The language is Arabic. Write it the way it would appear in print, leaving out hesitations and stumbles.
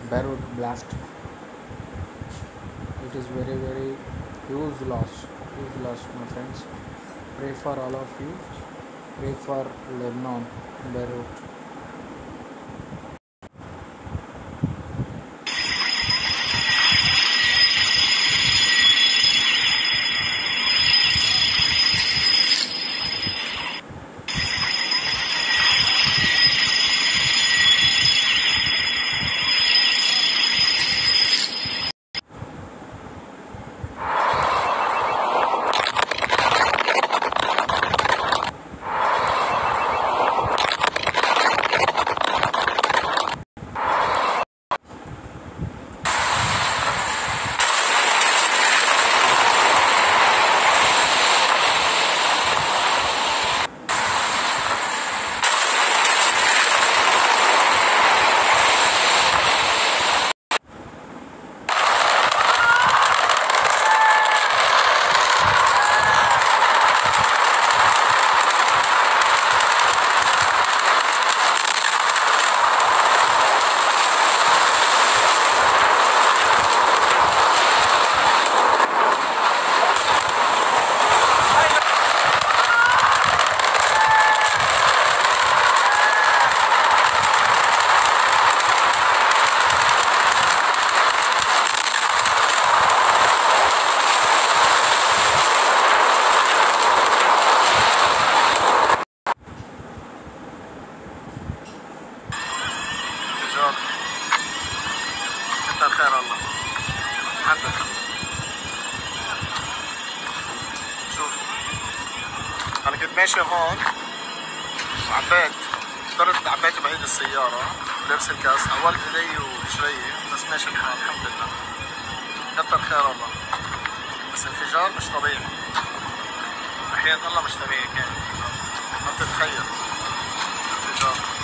Beirut blast. It is very huge loss, my friends. Pray for all of you. Pray for Lebanon, Beirut. كتر خير الله. عندك شوف انا كنت ماشي هون عبيت بعيد السيارة لابس الكاس، عورت ايدي ورجلي بس ماشي الحال الحمد لله. كتر خير الله. بس انفجار مش طبيعي، وحياة الله مش طبيعي كان انفجار، ما بتتخيل انفجار.